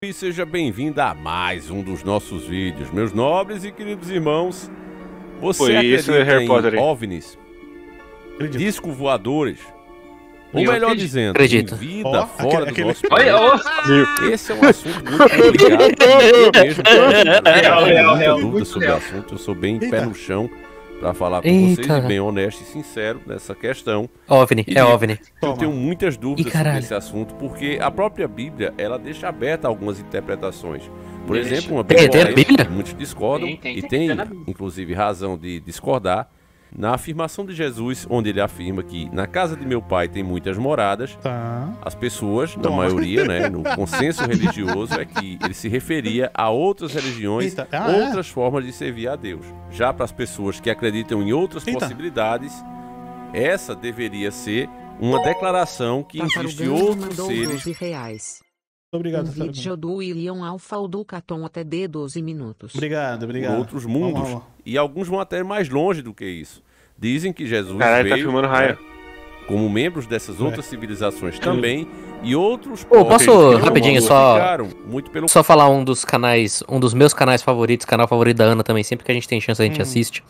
E seja bem-vindo a mais um dos nossos vídeos, meus nobres e queridos irmãos. Você acredita em OVNIs, disco voadores, ou melhor dizendo, em vida fora do nosso planeta? Esse é um assunto muito complicado. Eu mesmo tenho muita dúvida sobre o assunto. Eu sou bem pé no chão para falar com vocês e bem honesto e sincero nessa questão. OVNI, é OVNI. Eu tenho muitas dúvidas sobre esse assunto, porque a própria Bíblia, ela deixa aberta algumas interpretações. Por exemplo, uma Bíblia, muitos discordam, e tem inclusive razão de discordar, na afirmação de Jesus, onde ele afirma que na casa de meu pai tem muitas moradas, as pessoas, na maioria, né, no consenso religioso, é que ele se referia a outras religiões, outras formas de servir a Deus. Já para as pessoas que acreditam em outras possibilidades, essa deveria ser uma declaração que existem outros seres. Obrigado, vídeo do William Alfa ou do Caton até de 12 minutos. Obrigado. Outros mundos. Vamos. E alguns vão até mais longe do que isso. Dizem que Jesus veio, tá filmando raio, como membros dessas outras civilizações também, e outros posso rapidinho muito só falar um dos canais, um dos meus canais favoritos, canal favorito da Ana também, sempre que a gente tem chance a gente assiste.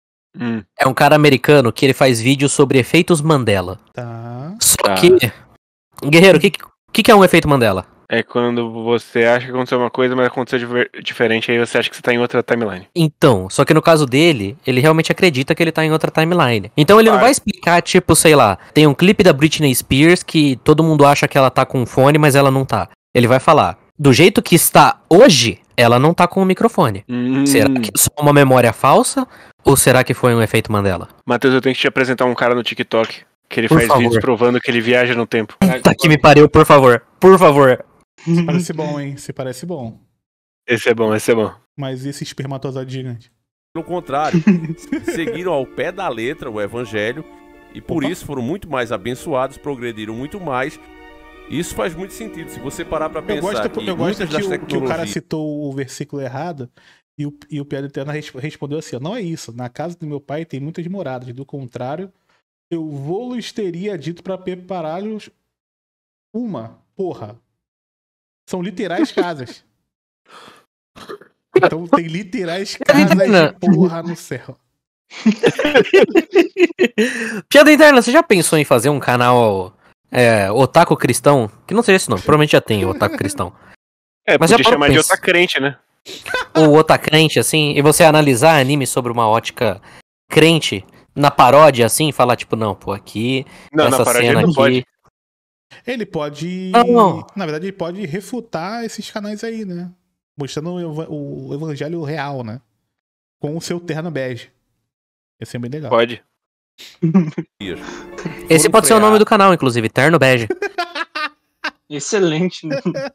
É um cara americano que ele faz vídeos sobre efeitos Mandela. Só que, Guerreiro, o que é um efeito Mandela? É quando você acha que aconteceu uma coisa, mas aconteceu diferente, aí você acha que você tá em outra timeline. Então, só que no caso dele, ele realmente acredita que ele tá em outra timeline. Então ele não vai explicar, tipo, sei lá, tem um clipe da Britney Spears que todo mundo acha que ela tá com um fone, mas ela não tá. Ele vai falar, do jeito que está hoje, ela não tá com o microfone. Será que é só uma memória falsa, ou será que foi um efeito Mandela? Matheus, eu tenho que te apresentar um cara no TikTok, que ele faz vídeos provando que ele viaja no tempo. Tá que me pariu, por favor. Por favor. Você parece bom, hein? Você parece bom. Esse é bom. Mas esse espermatozoide gigante? Pelo contrário, seguiram ao pé da letra o evangelho e por isso foram muito mais abençoados, progrediram muito mais. Isso faz muito sentido, se você parar pra pensar. Eu gosto que o cara citou o versículo errado e o Piada Eterna respondeu assim, não é isso, na casa do meu pai tem muitas moradas, do contrário, eu vou-lhes teria dito pra preparar-lhes uma, porra. São literais casas. Então tem literais casas de porra no céu. Piada Interna, você já pensou em fazer um canal Otaku Cristão? Que não seja esse nome, provavelmente já tem Otaku Cristão. Mas podia chamar de Otacrente, né? Ou Otacrente, assim, e você analisar anime sobre uma ótica crente, na paródia, assim, e falar tipo, não, pô, aqui, não, essa cena aqui... Pode. Ele pode... Na verdade, ele pode refutar esses canais aí, né? Mostrando o evangelho real, né? Com o seu terno bege. Ia ser bem legal. Pode. Esse pode ser o nome do canal, inclusive, Terno Bege. Excelente.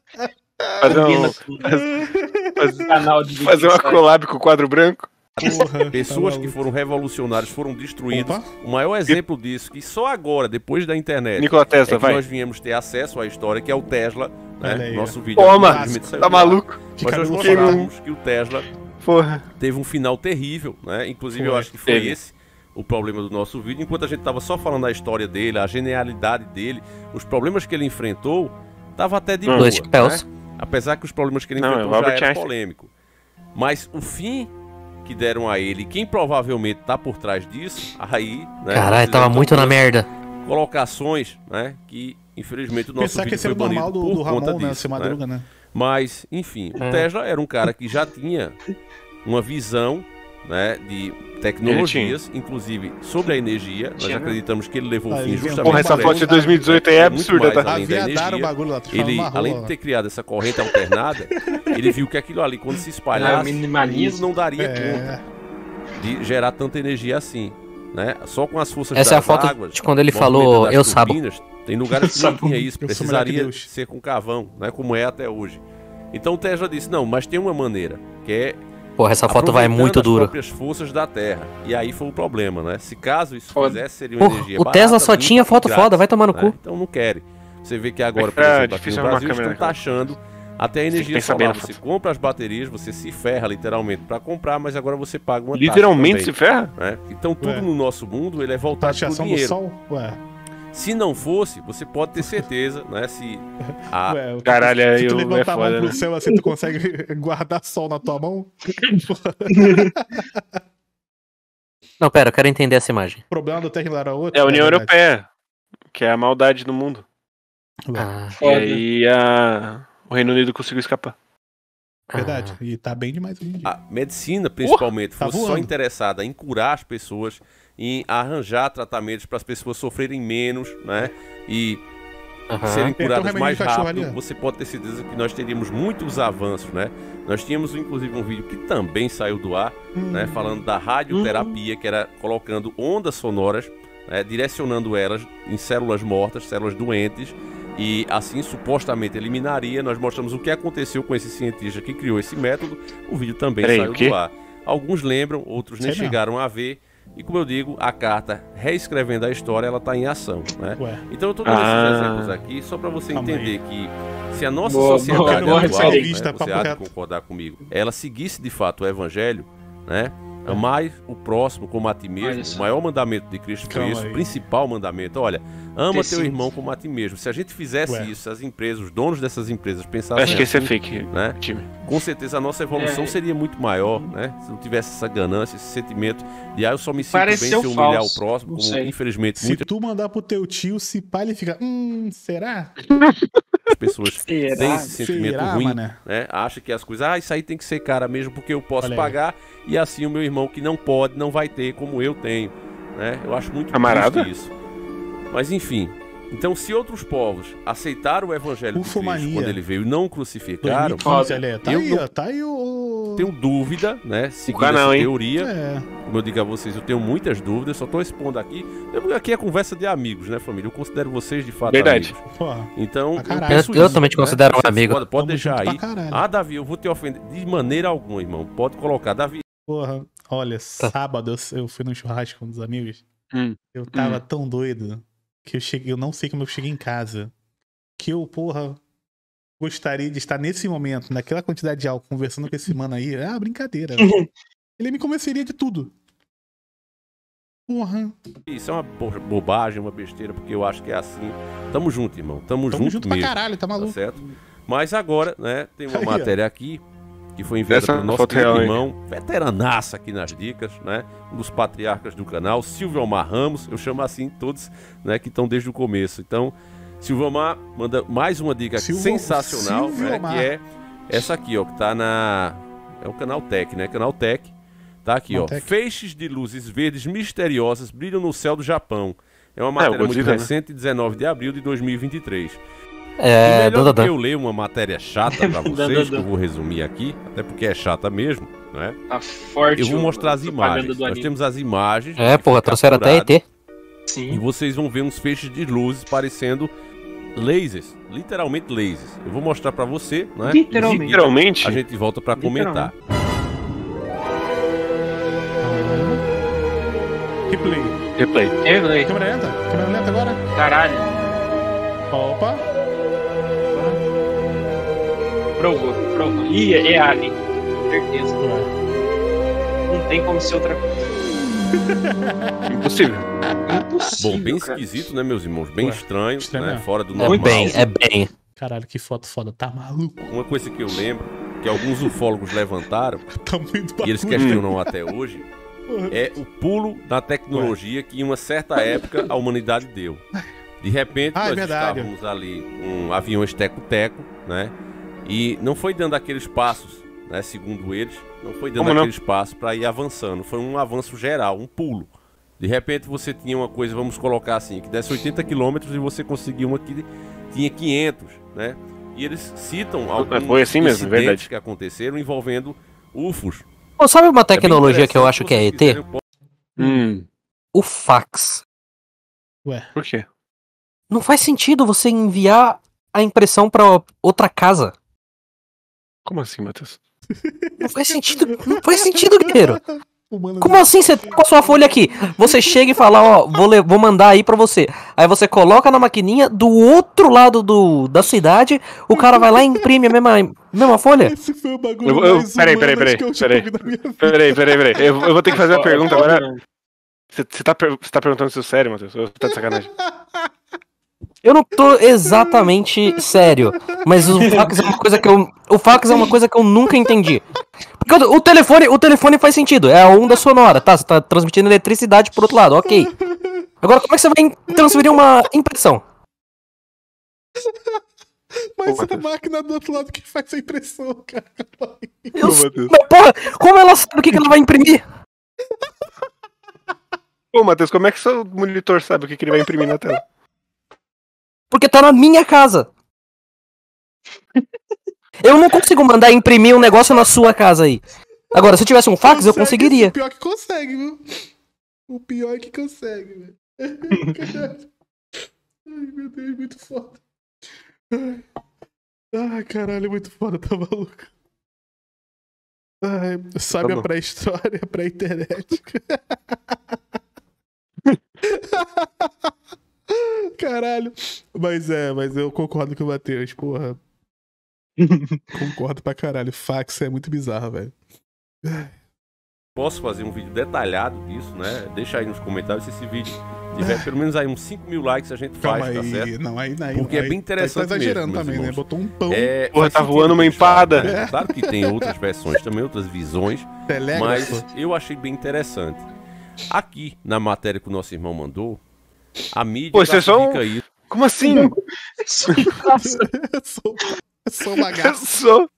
Fazer uma collab com o quadro branco. Pessoas que foram revolucionários foram destruídas. O maior exemplo disso, que só agora, depois da internet, Nikola Tesla, nós viemos ter acesso à história, que é o Tesla, né? Nosso vídeo. Toma, tá maluco? Nós mostramos que o Tesla teve um final terrível, né? Inclusive eu acho que foi esse o problema do nosso vídeo. Enquanto a gente tava só falando da história dele, a genialidade dele, os problemas que ele enfrentou, tava até de boa, né? Apesar que os problemas que ele enfrentou já era polêmico. Mas o fim que deram a ele, quem provavelmente tá por trás disso, aí, né? Caralho, tava muito na merda. Colocações, né? Que infelizmente o nosso vídeo foi banido por conta disso, né? Mas, enfim, o Tesla era um cara que já tinha uma visão, né, de tecnologias, inclusive sobre a energia. Nós acreditamos que ele levou o fim justamente por essa foto de 2018 é absurda, tá? Além da energia, ele, além de ter criado essa corrente alternada, ele viu que aquilo ali, quando se espalhasse, não daria conta de gerar tanta energia assim, né? Só com as forças das águas, de quando ele falou, eu sabo. Tem lugares que não tinha isso, precisaria ser com carvão, né, como é até hoje. Então o Tesla disse, não, mas tem uma maneira, que é porra, essa foto vai muito dura. As próprias forças da Terra. E aí foi o problema, né? Se caso isso fizesse, seria uma energia barata. O Tesla só tinha foto foda, vai tomar no cu. Então não querem. Você vê que agora, por exemplo, aqui no Brasil, estão taxando até a energia solar. Você compra as baterias, você se ferra literalmente para comprar, mas agora você paga uma taxa. Literalmente se ferra? Né? Então tudo no nosso mundo ele é voltado pro dinheiro. Do sol? Se não fosse, você pode ter certeza, né? Se a... Caralho, aí se tu levantar a mão pro céu assim, tu consegue guardar sol na tua mão? Não, pera, eu quero entender essa imagem. O problema do Terra era outro. É a União Europeia, que é a maldade do mundo. E aí o Reino Unido conseguiu escapar. Verdade, e tá bem demais hoje em dia. A medicina, principalmente, fosse só interessada em curar as pessoas, em arranjar tratamentos para as pessoas sofrerem menos, né? E serem curadas mais rápido, você pode ter certeza que nós teríamos muitos avanços, né? Nós tínhamos, inclusive, um vídeo que também saiu do ar, né? Falando da radioterapia, que era colocando ondas sonoras, né? Direcionando elas em células mortas, células doentes, e assim supostamente eliminaria. Nós mostramos o que aconteceu com esse cientista que criou esse método. O vídeo também saiu do ar. Alguns lembram, outros nem chegaram a ver. E como eu digo, a carta reescrevendo a história, ela está em ação, né? Então eu estou dando esses exemplos aqui só para você entender que se a nossa sociedade atual, né, você há de concordar comigo, ela seguisse de fato o evangelho, né? Amai o próximo como a ti mesmo. O maior mandamento de Cristo foi esse, o principal mandamento. Olha, ama teu irmão como a ti mesmo. Se a gente fizesse isso, as empresas, os donos dessas empresas pensassem acho que esse é fake, né? Com certeza a nossa evolução seria muito maior, né? Se não tivesse essa ganância, esse sentimento de eu só me sinto bem se eu humilhar o próximo, como infelizmente se tu mandar pro teu tio, se pá, ele fica, será? As pessoas têm esse sentimento ruim, né? Acha que as coisas, isso aí tem que ser cara mesmo porque eu posso pagar, e assim o meu irmão que não pode, não vai ter como eu tenho, né? Eu acho muito triste isso. Mas enfim, então se outros povos aceitaram o evangelho de Cristo quando ele veio e não crucificaram, 2015, tá aí tenho dúvida, né? Segundo essa teoria, como eu digo a vocês, eu tenho muitas dúvidas, só tô expondo aqui. Aqui é conversa de amigos, né, família? Eu considero vocês de fato amigos. Então, eu também te considero um amigo. Pode deixar aí. Davi, eu vou te ofender de maneira alguma, irmão. Pode colocar, Davi. Porra, olha, sábado eu fui no churrasco com um dos amigos. Eu tava tão doido que eu não sei como eu cheguei em casa. Que eu, gostaria de estar nesse momento, naquela quantidade de álcool, conversando com esse mano aí. Brincadeira. Ele me convenceria de tudo. Porra. Isso é uma bobagem, uma besteira, porque eu acho que é assim. Tamo junto, irmão. Tamo junto mesmo. Pra caralho, tá maluco. Tá certo? Mas agora, né, tem uma matéria aqui que foi enviada pelo nosso irmão, veteranaço aqui nas dicas, né? Um dos patriarcas do canal, Silvio Omar Ramos. Eu chamo assim todos, né, que estão desde o começo. Então, Silvio Omar manda mais uma dica sensacional, né, que é essa aqui, ó, que tá é o canal Tech, né? Canal Tech. Tá aqui, ó. Feixes de luzes verdes misteriosas brilham no céu do Japão. É uma matéria muito recente, 19 de abril de 2023. Melhor que eu leio uma matéria chata pra vocês, que eu vou resumir aqui, até porque é chata mesmo, né? Tá forte. Eu vou mostrar as imagens. Nós temos as imagens. Trouxeram até ET. Sim. E vocês vão ver uns feixes de luzes parecendo lasers, literalmente lasers. Eu vou mostrar pra você, né? Literalmente. A gente volta pra comentar. Replay. Câmera lenta agora. Caralho. Opa. Provou. Ih, é Alien. Com certeza. Não tem como ser outra coisa. Impossível. Bom, bem esquisito, né, meus irmãos? Bem estranho, né? Fora do normal. É bem. Caralho, que foto foda. Tá maluco? Uma coisa que eu lembro, que alguns ufólogos levantaram, e eles questionam até hoje, é o pulo da tecnologia que em uma certa época a humanidade deu. De repente, nós estávamos ali um avião teco-teco, né? E não foi dando aqueles passos, né? Segundo eles, não foi dando aqueles passos para ir avançando. Foi um avanço geral, um pulo. De repente você tinha uma coisa, vamos colocar assim, que desse 80 km e você conseguiu uma que tinha 500, né? E eles citam alguns assim mesmo, verdade, que aconteceram envolvendo UFOs. Sabe uma tecnologia que eu acho que é ET? O fax. Ué. Por quê? Não faz sentido você enviar a impressão pra outra casa. Como assim, Matheus? Não faz sentido, guerreiro. Como assim você tá com a sua folha aqui? Você chega e fala, vou mandar aí pra você. Aí você coloca na maquininha, do outro lado da cidade, o cara vai lá e imprime a mesma folha? Esse foi o bagulho Peraí. Eu vou ter que fazer uma pergunta agora. Você tá perguntando se é sério, Matheus? Ou você tá de sacanagem? Eu não tô exatamente sério, mas o fax é uma coisa que eu nunca entendi. Porque o telefone faz sentido, é a onda sonora, tá? Você tá transmitindo eletricidade por outro lado, ok. Agora, como é que você vai transferir uma impressão? Mas é a máquina do outro lado que faz a impressão, cara. Mas, porra, como ela sabe o que ela vai imprimir? Pô, Matheus, como é que seu monitor sabe o que ele vai imprimir na tela? Porque tá na minha casa. Eu não consigo mandar imprimir um negócio na sua casa aí. Agora, se eu tivesse um fax, eu conseguiria. O pior que consegue, viu? O pior é que consegue, velho. Ai, meu Deus, muito foda. Ai, caralho, muito foda, tá maluco? Ai, sabe a pré-história, pré-internet. Caralho. Mas eu concordo com o Matheus, porra. Concordo pra caralho. Fax é muito bizarro, velho. Posso fazer um vídeo detalhado disso, né? Deixa aí nos comentários se esse vídeo tiver pelo menos aí uns 5 mil likes, a gente faz, tá certo? Não, aí, porque é bem interessante tá exagerando mesmo, também, né? Botou um pão. Porra, tá voando uma empada. Né? Claro que tem outras versões, também outras visões, mas eu achei bem interessante. Aqui, na matéria que o nosso irmão mandou, a mídia classifica isso. Como assim? Eu sou um bagaço.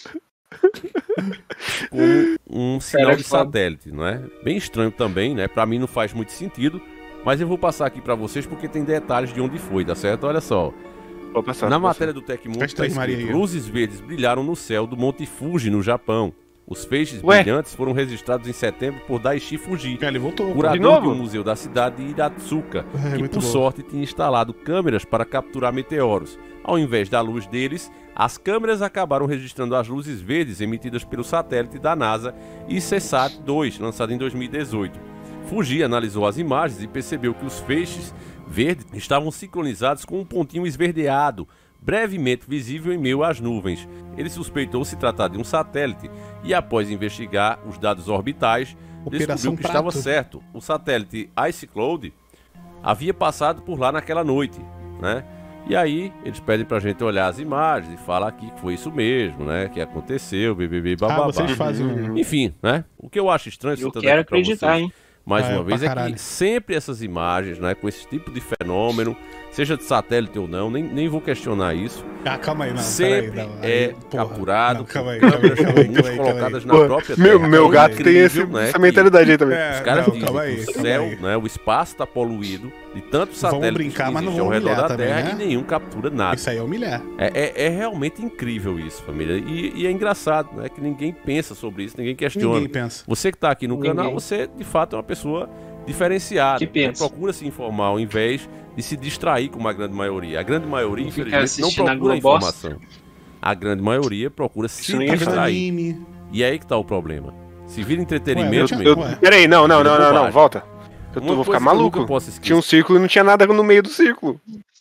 Como um sinal de satélite, não é? Bem estranho também, né? Pra mim não faz muito sentido, mas eu vou passar aqui pra vocês porque tem detalhes de onde foi, tá certo? Olha só. Na matéria do Tecmundo está escrito: luzes verdes brilharam no céu do Monte Fuji, no Japão. Os feixes brilhantes foram registrados em setembro por Daichi Fuji, curador de um museu da cidade de Hiratsuka, que por sorte tinha instalado câmeras para capturar meteoros. Ao invés da luz deles, as câmeras acabaram registrando as luzes verdes emitidas pelo satélite da NASA ICESat-2, lançado em 2018. Fuji analisou as imagens e percebeu que os feixes verdes estavam sincronizados com um pontinho esverdeado, brevemente visível em meio às nuvens. Ele suspeitou se tratar de um satélite e, após investigar os dados orbitais, descobriu que estava certo. O satélite IceCloud havia passado por lá naquela noite, né? E aí eles pedem pra gente olhar as imagens e falar aqui que foi isso mesmo, né? Que aconteceu, bababá. Vocês fazem... Enfim, né? O que eu acho estranho... Eu quero acreditar, hein? Mais uma vez, é que sempre essas imagens, né, com esse tipo de fenômeno, seja de satélite ou não, nem vou questionar isso. Calma aí, não. Sempre capturado, câmeras comuns colocadas na própria Terra. Meu gato tem essa mentalidade aí também. Os caras dizem que o céu, né, o espaço está poluído de tantos satélites que existem ao redor da Terra e nenhum captura nada. Isso aí é humilhar. É realmente incrível isso, família. E é engraçado, né, que ninguém pensa sobre isso, ninguém questiona. Ninguém pensa. Você que está aqui no canal, você de fato é uma pessoa diferenciada, né? Procura se informar ao invés de se distrair como a grande maioria. A grande maioria, infelizmente, não procura informação. A grande maioria procura se distrair. E é aí que tá o problema. Se vira entretenimento... Peraí, não, volta. Eu vou ficar maluco. Tinha um círculo e não tinha nada no meio do círculo.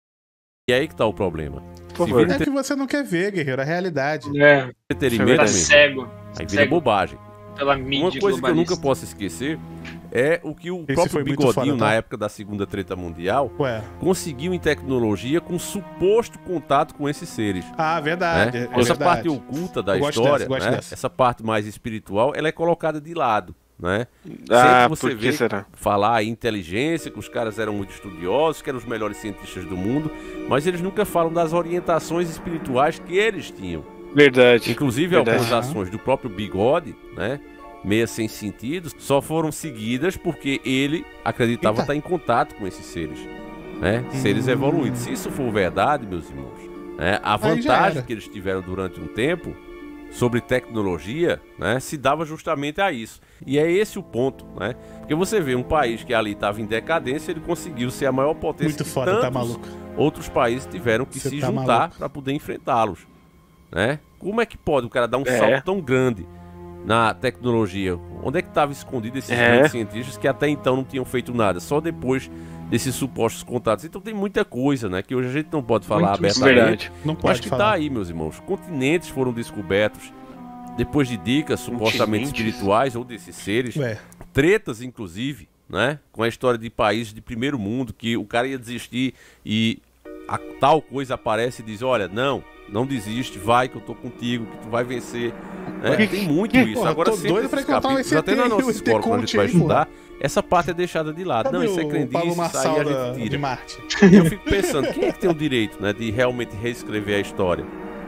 E aí que tá o problema. É que você não quer ver, guerreiro, a realidade. Entretenimento tá cego. Aí vira bobagem. Pela mídia. Uma coisa que eu nunca posso esquecer é o que o próprio Bigodinho, na época da Segunda Treta Mundial, conseguiu em tecnologia com suposto contato com esses seres. Ah, verdade. Né? Essa parte oculta da história, né? Essa parte mais espiritual, ela é colocada de lado. Né? Sempre você vê falar em inteligência, que os caras eram muito estudiosos, que eram os melhores cientistas do mundo, mas eles nunca falam das orientações espirituais que eles tinham. Verdade. Inclusive algumas ações do próprio Bigode, né, meia sem sentido, só foram seguidas porque ele acreditava estar em contato com esses seres, né, seres evoluídos. Se isso for verdade, meus irmãos, né, a vantagem que eles tiveram durante um tempo sobre tecnologia, né, se dava justamente a isso. E é esse o ponto, né? Porque você vê um país que ali estava em decadência, ele conseguiu ser a maior potência. Muito foda, tantos tá maluco. Outros países tiveram que se juntar para poder enfrentá-los, né? Como é que pode o cara dar um salto tão grande na tecnologia? Onde é que estava escondido esses grandes cientistas que até então não tinham feito nada? Só depois desses supostos contatos. Então tem muita coisa, né, que hoje a gente não pode falar abertamente. Não pode mas que tá aí, meus irmãos. Continentes foram descobertos depois de dicas supostamente espirituais ou desses seres. Tretas, inclusive, né, com a história de países de primeiro mundo, que o cara ia desistir e a tal coisa aparece e diz, olha, não desiste, vai que eu tô contigo, que tu vai vencer. Tem muito isso. Porra, agora sempre esses capítulos, até na nossa escola, quando a gente vai estudar, essa parte é deixada de lado. Cadê não, isso é crendice, isso aí a gente tira. De Marte? E eu fico pensando, quem é que tem o direito, né, de realmente reescrever a história?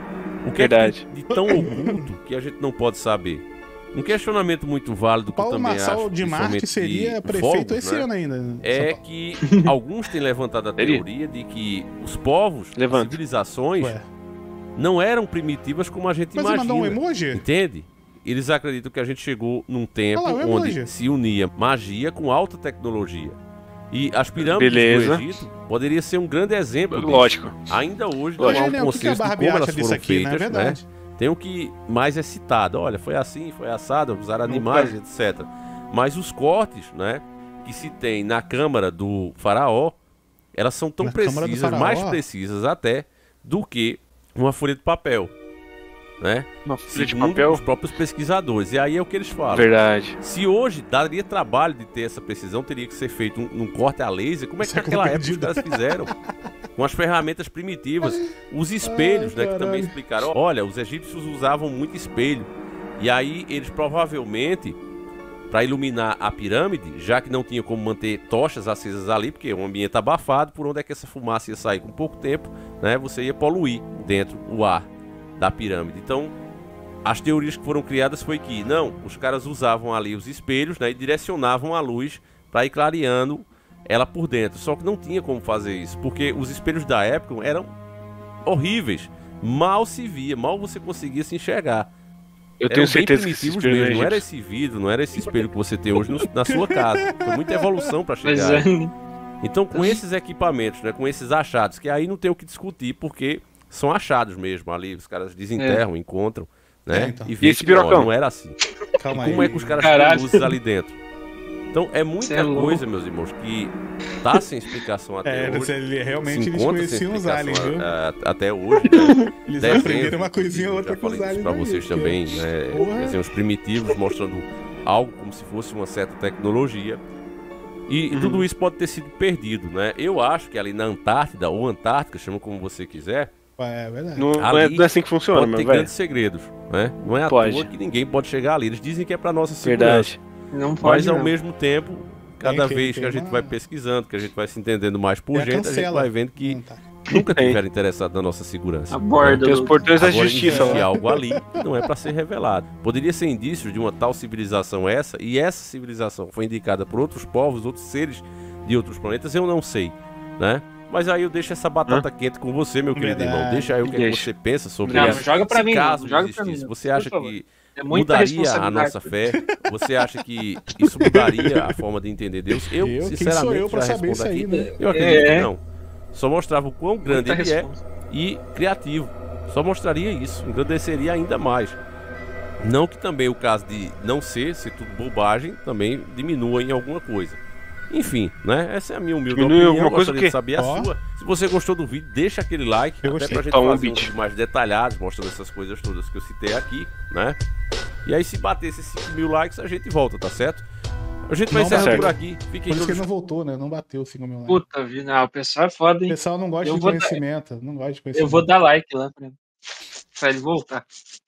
O que Verdade. é de tão oculto que a gente não pode saber? Um questionamento muito válido que eu também acho, Paulo Marçal de Marte seria prefeito povos, esse ano ainda. É que alguns têm levantado a teoria de que os povos, civilizações, não eram primitivas como a gente imagina. Mas você mandou um emoji? Entende? Eles acreditam que a gente chegou num tempo onde se unia magia com alta tecnologia. E as pirâmides do Egito poderia ser um grande exemplo disso. Lógico. Ainda hoje não há um consenso de como elas foram feitas, né? Tem o que mais é citado. Olha, foi assim, foi assado, usaram animais, etc. Mas os cortes, né, que se tem na câmara do faraó, elas são tão precisas, mais precisas até, do que uma folha de papel. Né? Uma folha de papel? Os próprios pesquisadores. E aí é o que eles falam. Verdade. Se hoje daria trabalho de ter essa precisão, teria que ser feito um corte a laser. Como é que naquela época os caras fizeram? Com as ferramentas primitivas. Os espelhos, né, que também explicaram. Olha, os egípcios usavam muito espelho. E aí eles provavelmente, para iluminar a pirâmide, já que não tinha como manter tochas acesas ali, porque é um ambiente abafado, por onde é que essa fumaça ia sair com pouco tempo, né, você ia poluir dentro o ar da pirâmide. Então, as teorias que foram criadas foi que, os caras usavam ali os espelhos, né, e direcionavam a luz para ir clareando ela por dentro. Só que não tinha como fazer isso, porque os espelhos da época eram horríveis. Mal se via, mal você conseguia se enxergar. Eu tenho certeza que esse espelho mesmo. Não era esse vidro, não era esse espelho que você tem hoje na sua casa. Foi muita evolução para chegar. Então, com esses equipamentos, né, com esses achados, que aí não tem o que discutir, porque são achados mesmo ali, os caras desenterram, encontram, né? Então. E esse pirocão? Não era assim. Como é que os caras têm luzes ali dentro? Então é muita coisa, meus irmãos, que tá sem explicação até hoje. Realmente eles conheciam os aliens, viu? Até hoje, né? Eles aprenderam uma coisinha ou outra com os aliens. Pra vocês também, né? Quer dizer, os primitivos mostrando algo como se fosse uma certa tecnologia. E tudo isso pode ter sido perdido, né? Eu acho que ali na Antártida, ou Antártica, chama como você quiser. É verdade. Não é assim que funciona, pode ter grandes segredos, né? Não é à toa que ninguém pode chegar ali. Eles dizem que é pra nossa segurança. Verdade. Não pode, mas ao mesmo tempo, cada vez que a gente vai pesquisando, que a gente vai se entendendo mais por gente, a gente vai vendo que nunca tiveram interessado na nossa segurança. Tem os portões da justiça. Existe algo ali que não é para ser revelado. Poderia ser indício de uma tal civilização e essa civilização foi indicada por outros povos, outros seres de outros planetas, eu não sei, né? Mas aí eu deixo essa batata quente com você, meu querido irmão. Deixa aí o que você pensa sobre isso. Joga pra mim, caso joga pra mim. Você acha que mudaria a nossa fé? Você acha que isso mudaria a forma de entender Deus? Eu sinceramente, já respondo aqui. Né? Eu acredito que não. Só mostrava o quão grande ele é e criativo. Só mostraria isso. Engrandeceria ainda mais. Não que também o caso de não ser tudo bobagem, também diminua em alguma coisa. Enfim, né? Essa é a minha humilde opinião. Eu gostaria de saber a sua. Se você gostou do vídeo, deixa aquele like. Até pra gente fazer um vídeo mais detalhado, mostrando essas coisas todas que eu citei aqui, né? E aí, se bater esses 5.000 likes, a gente volta, tá certo? A gente vai encerrar por aqui. Fiquem por isso que ele não voltou, né? Não bateu 5.000 likes. Puta vida, o pessoal é foda, hein? O pessoal não gosta de conhecimento. Não gosta de conhecimento. Eu vou dar like lá pra ele voltar.